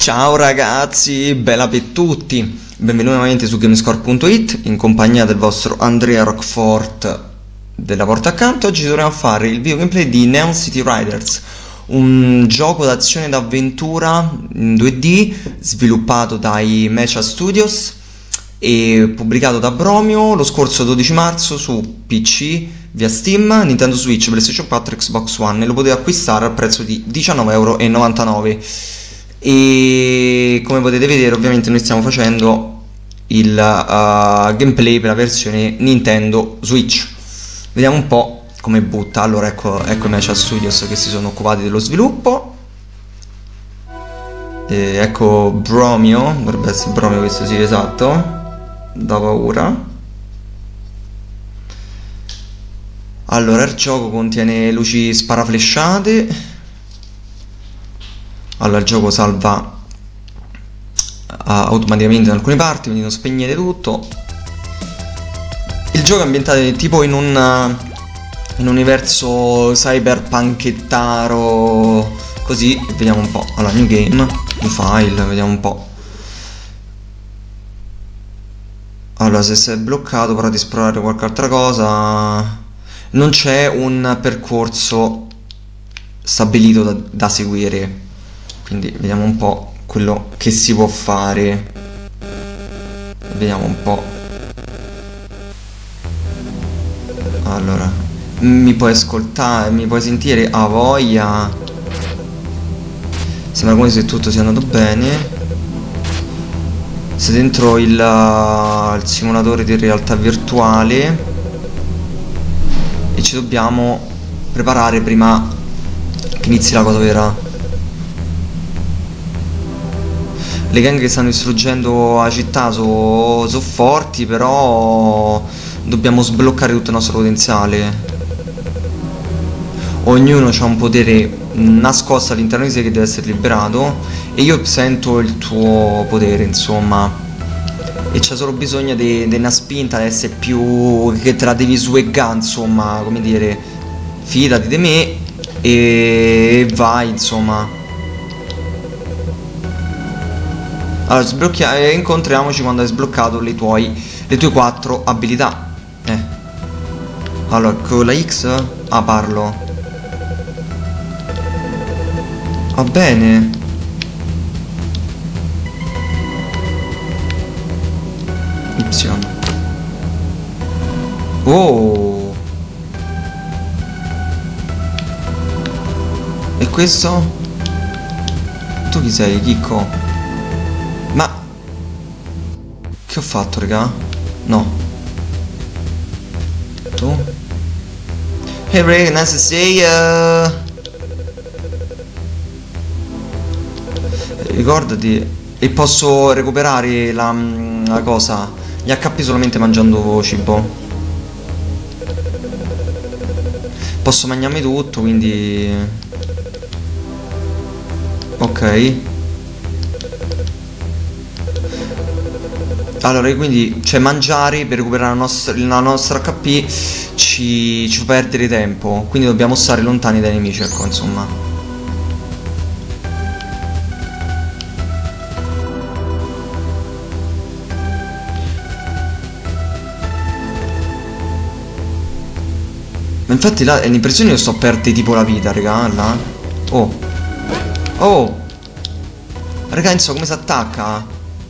Ciao ragazzi, bella per tutti, benvenuti nuovamente su Gamescore.it in compagnia del vostro Andrea Rockfort della porta accanto. Oggi dovremo fare il video gameplay di Neon City Riders, un gioco d'azione d'avventura in 2D sviluppato dai Mecha Studios e pubblicato da Bromio lo scorso 12 marzo su PC, via Steam, Nintendo Switch, PlayStation 4 e Xbox One, e lo potete acquistare al prezzo di 19,99 €. E come potete vedere, ovviamente noi stiamo facendo il gameplay per la versione Nintendo Switch. Vediamo un po' come butta. Allora ecco i Mecha Studios che si sono occupati dello sviluppo. Ecco Bromio, dovrebbe essere Bromio questo, sì, esatto, da paura. Allora, il gioco contiene luci sparaflesciate. Allora, il gioco salva automaticamente in alcune parti, quindi non spegnete tutto. Il gioco è ambientato tipo in un universo cyberpunkettaro, così. Vediamo un po'. Allora, new game, new file, vediamo un po'. Allora, se sei bloccato, prova di esplorare qualche altra cosa. Non c'è un percorso stabilito da seguire, quindi vediamo un po' quello che si può fare. Vediamo un po'. Allora, mi puoi ascoltare, mi puoi sentire a voglia. Sembra come se tutto sia andato bene. Sei dentro il simulatore di realtà virtuale e ci dobbiamo preparare prima che inizi la cosa vera. Le gang che stanno distruggendo la città sono forti, però dobbiamo sbloccare tutto il nostro potenziale. Ognuno ha un potere nascosto all'interno di sé che deve essere liberato, e io sento il tuo potere, insomma, e c'è solo bisogno di una spinta, di essere più, che te la devi sweggare, insomma, come dire, fidati di me e vai, insomma. Allora, incontriamoci quando hai sbloccato le tue 4 abilità. Allora, con la X parlo. Va bene. Y. Oh. E questo? Tu chi sei, Chicco? Ma che ho fatto, raga? No. Tu? Hey Ray, nice to see ya. Ricordati. E posso recuperare la cosa, gli HP, solamente mangiando cibo. Posso mangiarmi tutto, quindi ok. Allora, quindi, cioè, mangiare per recuperare la nostra HP ci fa perdere tempo, quindi dobbiamo stare lontani dai nemici, ecco, insomma. Ma infatti là è l'impressione che sto a perdere tipo la vita, raga, là. Oh. Oh. Raga, non so come si attacca.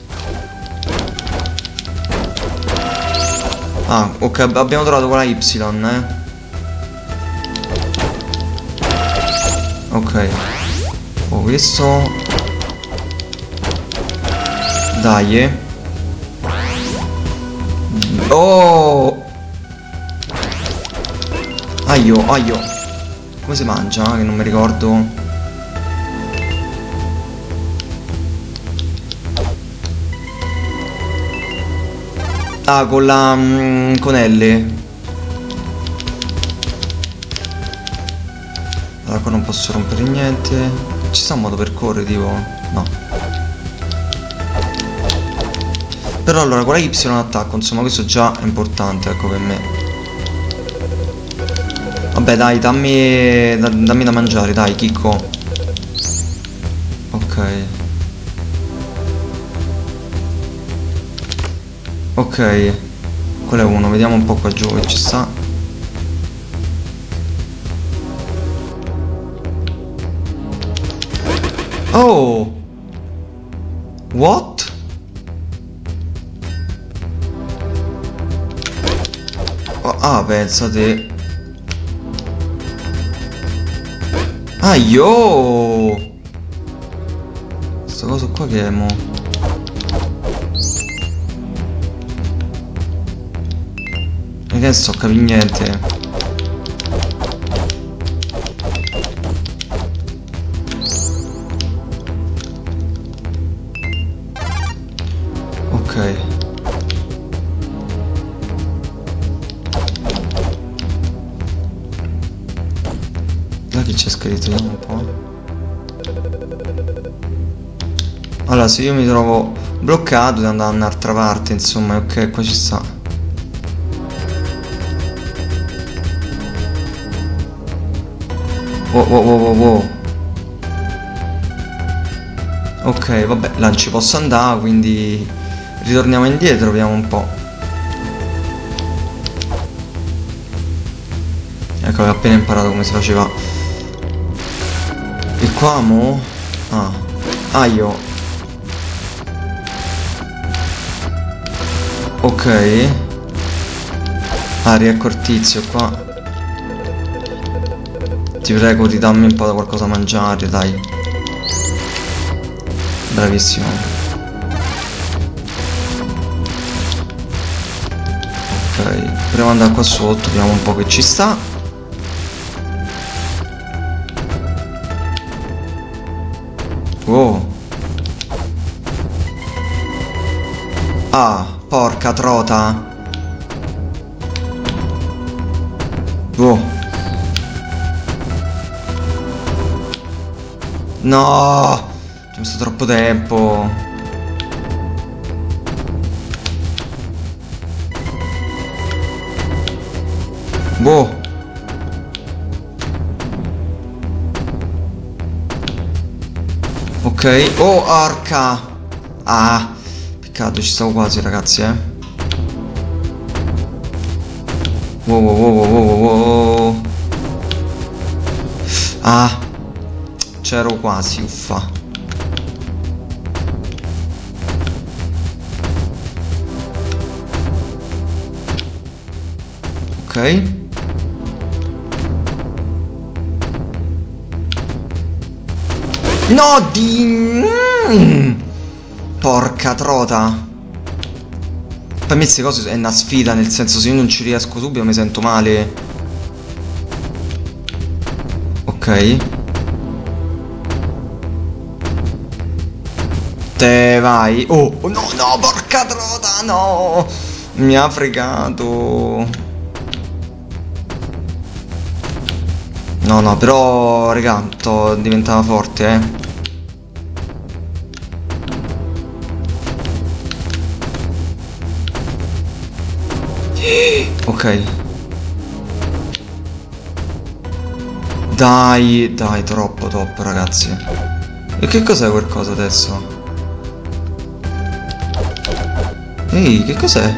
Ah, ok, abbiamo trovato quella Y, Ok. Oh, questo. Dai, Oh! Aio. Come si mangia? Che non mi ricordo. Ah, con la... con L. Allora, qua non posso rompere niente. Ci sta un modo per correre, tipo... No. Però allora, con la Y attacco, insomma, questo già è importante, ecco, per me. Vabbè, dai, dammi da mangiare, dai, Chicco. Ok. Ok. Quello è uno, vediamo un po' qua giù che ci sta. Oh! What? Oh, ah, pensate. Ah, yo! Sta cosa qua che è mo? E che sto a capire niente. Ok. Da chi c'è scritto? Vediamo un po'. Allora, se io mi trovo bloccato devo andare da un'altra parte, insomma, ok, qua ci sta. Wow, wow, wow, wow, wow. Ok, vabbè, là non ci posso andare, quindi ritorniamo indietro, vediamo un po'. Ecco, ho appena imparato come si faceva. E qua mo? Ah. Ah, io. Ok. Ah, riecco il tizio qua. Ti prego, ridammi un po' da qualcosa da mangiare, dai. Bravissimo. Ok, proviamo ad andare qua sotto, vediamo un po' che ci sta. Oh. Ah, porca trota. Oh. No! Ci ho messo troppo tempo. Boh. Ok. Oh, arca. Ah. Peccato, ci stavo quasi, ragazzi, eh. Wow, wow, wow, wow, wow, wow. Ah. C'ero quasi, uffa. Ok. No, porca trota. Per me queste cose è una sfida, nel senso, se io non ci riesco subito mi sento male. Ok. Te vai. Oh, no, no, porca trota, no. Mi ha fregato. No, no, però, raga, diventava forte, eh. Ok. Dai, dai, troppo top, ragazzi. E che cos'è quel coso adesso? Ehi, che cos'è?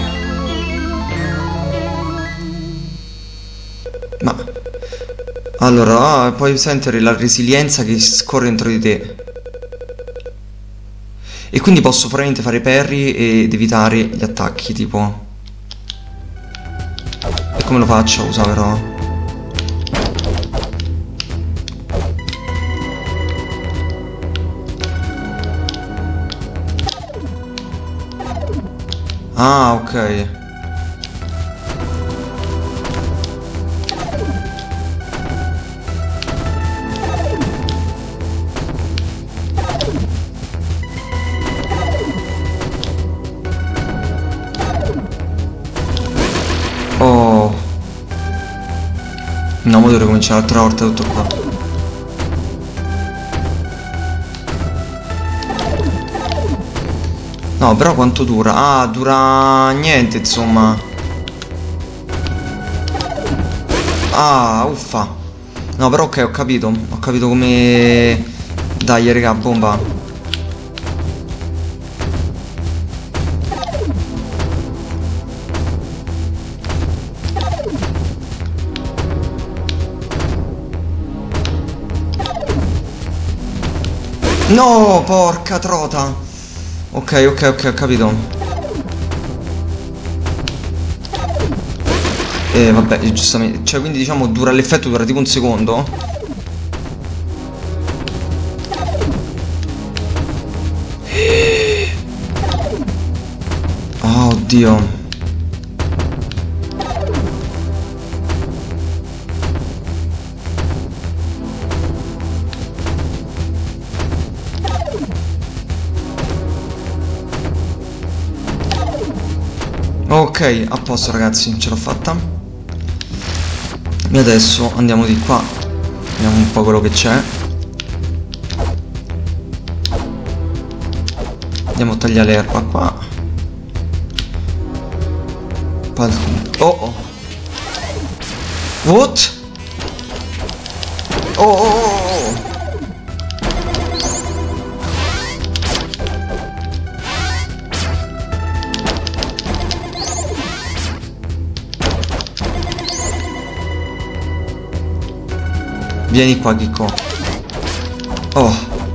Ma... Allora, puoi sentire la resilienza che scorre dentro di te. E quindi posso probabilmente fare parry ed evitare gli attacchi, tipo... E come lo faccio a usare però? Ah, ok. Oh. No, mo devo ricominciare un'altra volta tutto qua. No, però quanto dura? Ah, dura niente, insomma. Ah, uffa. No, però ok, ho capito. Ho capito come... Dai, raga, bomba. No, porca trota. Ok, ok, ok, ho capito. Vabbè, giustamente. Cioè, quindi diciamo dura l'effetto, dura tipo un secondo. Oh, oddio. Ok, a posto ragazzi, ce l'ho fatta. E adesso andiamo di qua. Vediamo un po' quello che c'è. Andiamo a tagliare l'erba qua. Oh oh. What? Oh, oh, oh, oh. Vieni qua, Chicco. Oh.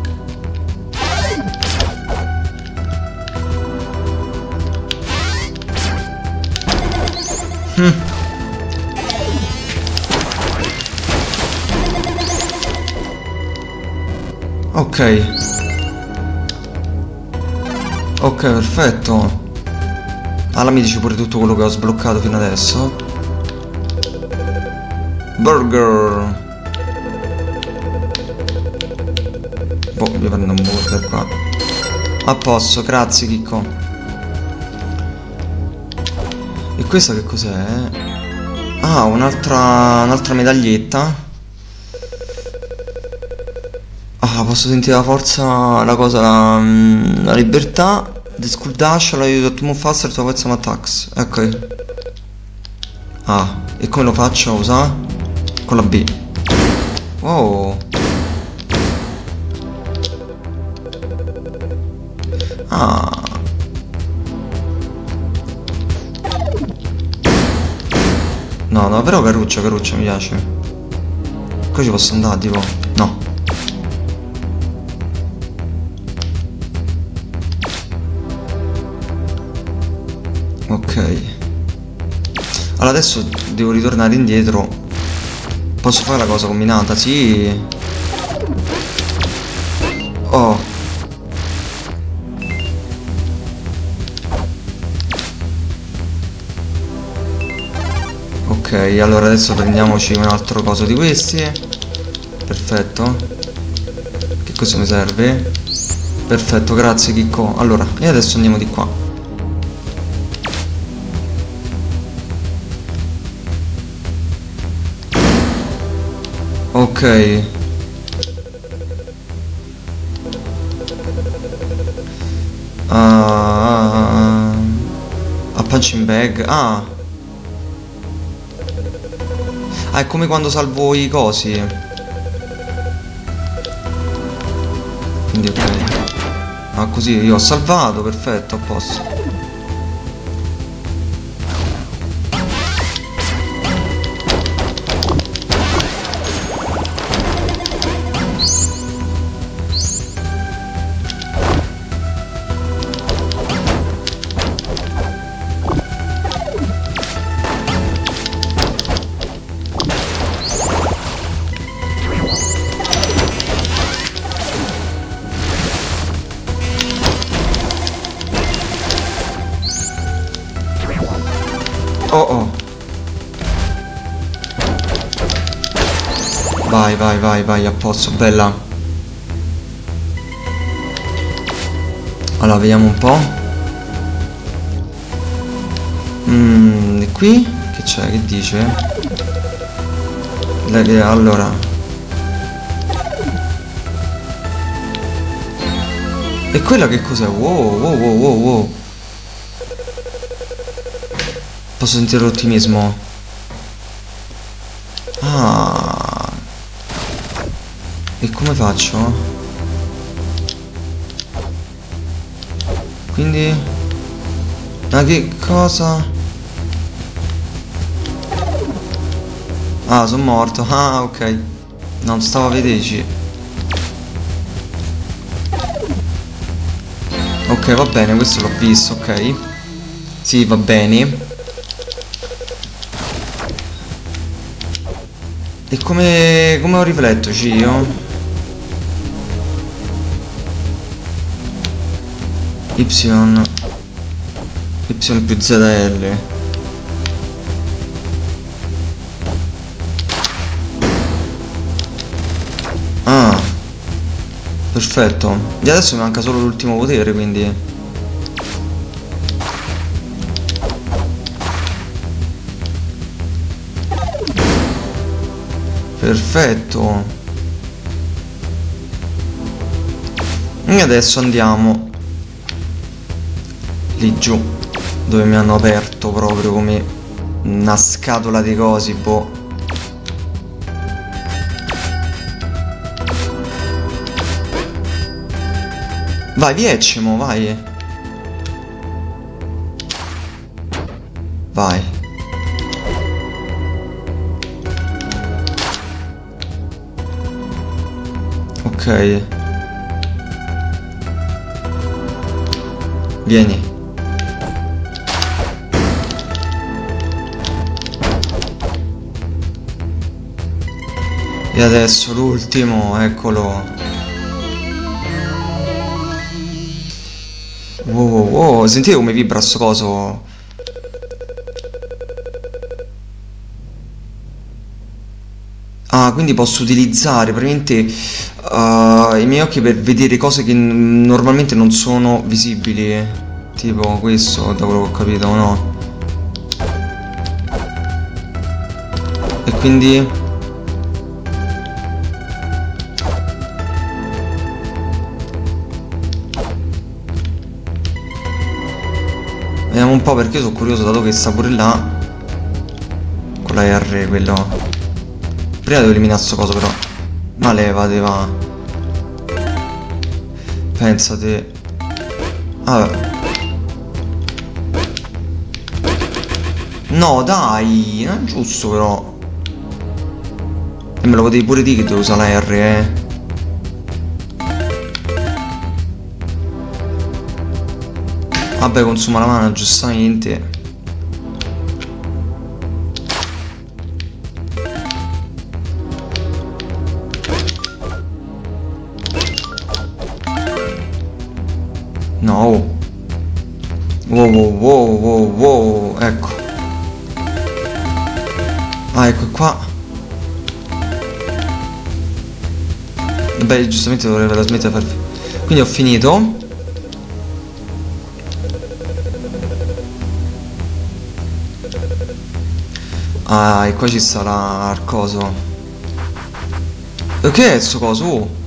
Ok. Ok, perfetto. Allora mi dici pure tutto quello che ho sbloccato fino adesso. Burger. Boh, mi prendo un burger qua. A posto, grazie Chicco. E questa che cos'è? Ah, un'altra medaglietta. Ah, posso sentire la forza, la cosa, la libertà. The Skull Dash allow you to move faster to avoid some attacks. Ecco. Ah, e come lo faccio a usare? Con la B. Wow. Ah. No, no, però Caruccia mi piace. Qua ci posso andare, tipo. No. Ok. Allora adesso devo ritornare indietro. Posso fare la cosa combinata? Sì. Oh. Ok, allora adesso prendiamoci un altro coso di questi. Perfetto. Che cosa mi serve? Perfetto, grazie Chicco. Allora, e adesso andiamo di qua. Ok. A punching bag. Ah. Ah, è come quando salvo i cosi. Quindi ok. Ah, così io ho salvato, perfetto, a posto. Oh oh. Vai, vai, vai, vai, a posto, bella. Allora, vediamo un po'. E qui? Che c'è? Che dice? Allora. E quella che cos'è? Wow, wow, wow, wow, wow. Posso sentire l'ottimismo. Ah. E come faccio? Quindi... Ma che cosa? Ah, sono morto. Ah, ok. Non stavo a vederci. Ok, va bene, questo l'ho visto, ok. Sì, va bene. E come ho rifletto, io? Y più ZL. Ah, perfetto. E adesso mi manca solo l'ultimo potere, quindi. Perfetto. E adesso andiamo lì giù, dove mi hanno aperto proprio come una scatola di cosi, boh. Vai, viecimo, vai. Vai. Ok. Vieni. E adesso l'ultimo, eccolo. Wow, wow, wow, sentite come vibra sto coso? Ah, quindi posso utilizzare praticamente i miei occhi per vedere cose che normalmente non sono visibili. Tipo questo, da quello che ho capito, o no? E quindi... Vediamo un po', perché io sono curioso, dato che sta pure là. Con la R, quello. Prima devo eliminare sto coso, però. Ma levate, va. Pensate. Vabbè. No, dai, non è giusto, però. E me lo potevi pure dire che devo usare la R, eh. Vabbè, consuma la mana, giustamente. No. Wow, wow, wow, wow, wow. Ecco. Ah, ecco qua. Vabbè, giustamente dovrei averla smettere di far... Quindi ho finito. Ah, e qua ci sarà il coso. E che è sto coso? Oh.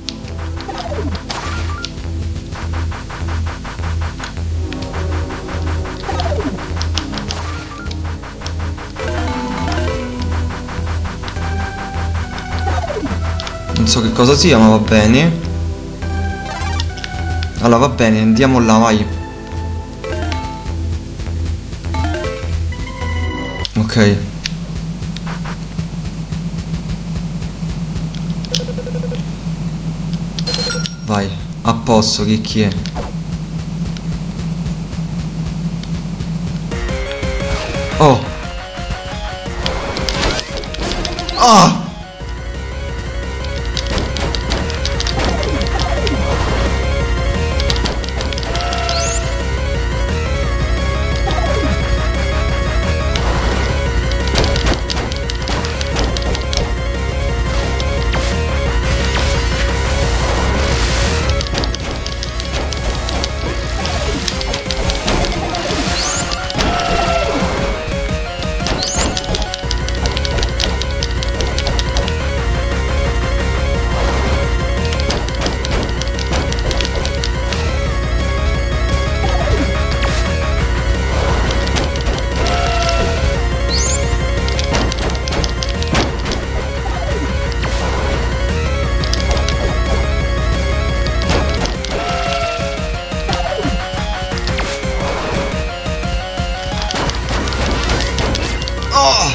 Non so che cosa sia, ma va bene. Allora va bene, andiamo là, vai. Ok. Vai, a posto, chi è? Oh! Ah! Oh!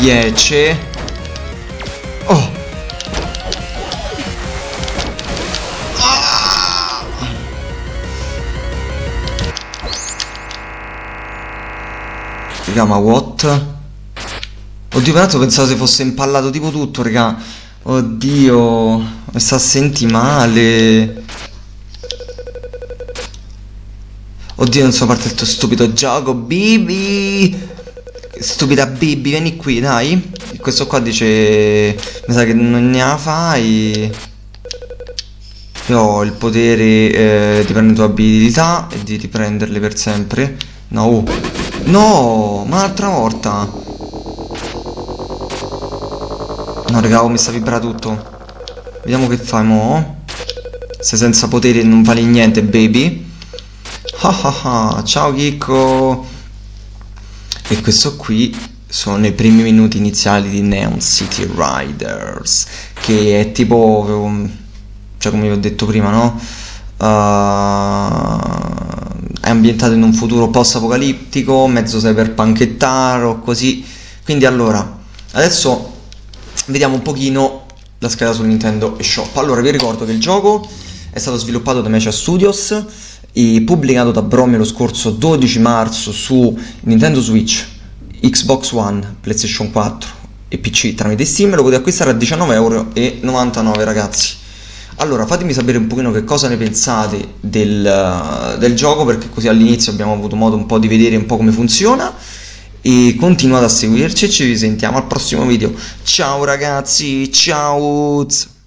piace. Oh! Raga, ma what? Oddio, peraltro pensavo se fosse impallato tipo tutto, raga. Oddio, mi sta a sentire male. Oddio, non so parte del tuo stupido gioco, Bibi. Stupida Bibi, vieni qui, dai. Questo qua dice... Mi sa che non ne la fai. Io ho il potere di prendere le tue abilità e di riprenderle per sempre. No, no, ma l'altra volta. No, raga, mi sta vibrando tutto. Vediamo che fai mo. Sei senza potere e non vale niente, baby. Ciao Chicco. E questo qui sono i primi minuti iniziali di Neon City Riders, che è tipo, cioè come vi ho detto prima, no? È ambientato in un futuro post-apocalittico, mezzo cyberpunkettaro, così. Quindi allora, adesso vediamo un pochino la scheda sul Nintendo eShop. Allora, vi ricordo che il gioco è stato sviluppato da Mecha Studios e pubblicato da Brome lo scorso 12 marzo su Nintendo Switch, Xbox One, PlayStation 4 e PC tramite Steam. Lo potete acquistare a 19,99 €, ragazzi. Allora, fatemi sapere un pochino che cosa ne pensate del gioco, perché così all'inizio abbiamo avuto modo un po' di vedere un po' come funziona. E continuate a seguirci e ci risentiamo al prossimo video. Ciao ragazzi, ciao!